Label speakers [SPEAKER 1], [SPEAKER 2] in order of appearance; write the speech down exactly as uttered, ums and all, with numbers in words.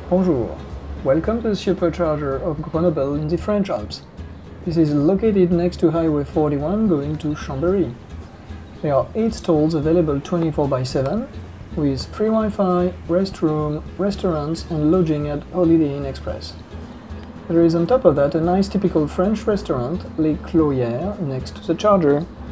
[SPEAKER 1] Bonjour, welcome to the Supercharger of Grenoble in the French Alps. This is located next to Highway forty-one going to Chambéry. There are eight stalls available twenty-four by seven, with free Wi-Fi, restroom, restaurants and lodging at Holiday Inn Express. There is on top of that a nice typical French restaurant, Les Cloyeres, next to the charger.